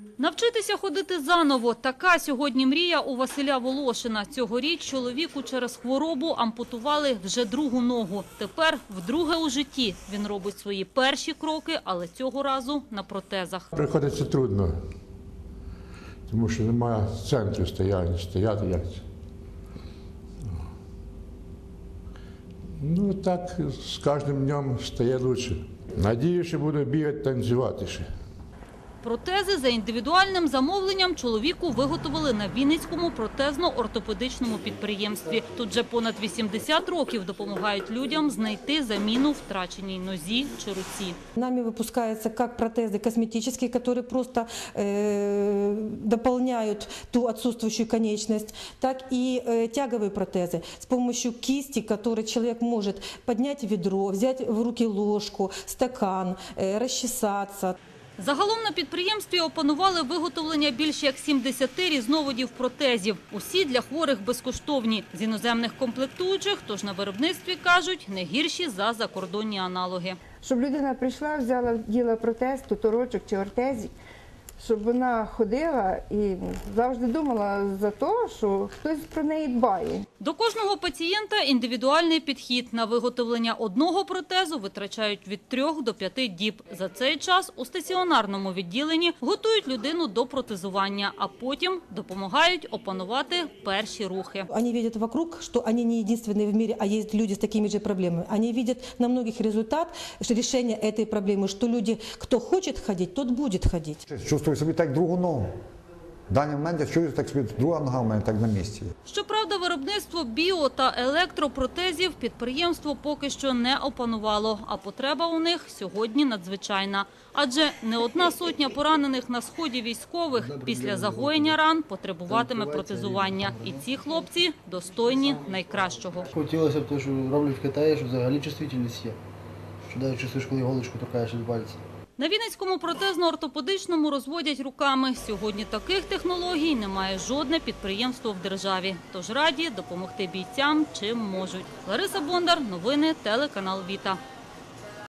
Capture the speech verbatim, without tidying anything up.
Навчитися ходити заново – така сьогодні мрія у Василя Волошина. Цьогоріч чоловіку через хворобу ампутували вже другу ногу. Тепер вдруге у житті він робить свої перші кроки, але цього разу на протезах. Приходиться трудно, тому що немає центру стояння, стояти як це. Ну так, з кожним днем стає краще. Надію, що буду бігати, танцювати ще. Протези за індивідуальним замовленням чоловіку виготовили на Вінницькому протезно-ортопедичному підприємстві. Тут вже понад вісімдесят років допомагають людям знайти заміну втраченій нозі чи руці. Нами выпускаются как протезы косметические, которые просто э, дополняют ту отсутствующую конечность, так и э, тяговые протезы с помощью кисти, которой человек может поднять ведро, взять в руки ложку, стакан, э, расчесаться. Загалом на підприємстві опанували виготовлення більш як сімдесяти різновидів протезів. Усі для хворих безкоштовні. З іноземних комплектуючих, тож на виробництві, кажуть, не гірші за закордонні аналоги. Щоб людина прийшла, взяла, вділа протез, туторочок чи ортезі, щоб вона ходила і завжди думала за те, що хтось про неї дбає. До кожного пацієнта індивідуальний підхід. На виготовлення одного протезу витрачають від трьох до п'яти діб. За цей час у стаціонарному відділенні готують людину до протезування, а потім допомагають опанувати перші рухи. Они видят вокруг, что они не единственные в мире, а есть люди с такими же проблемами. Они видят на многих результат решения этой проблемы, что люди, кто хочет ходить, тот будет ходить. Чувствую собі так другу ногу. В даний момент я чую так собі, друга нога в мене так на місці. Щоправда, виробництво біо- та електропротезів підприємство поки що не опанувало, а потреба у них сьогодні надзвичайна. Адже не одна сотня поранених на сході військових після загоєння ран потребуватиме протезування. І ці хлопці достойні найкращого. Хотілося б те, що роблять в Китаї, що взагалі чувствительність є. Що навіть чувствуєш, коли голочку торкаєш від пальця. На Вінницькому протезно-ортопедичному розводять руками. Сьогодні таких технологій немає жодне підприємство в державі. Тож раді допомогти бійцям чим можуть. Лариса Бондар, новини, телеканал Віта.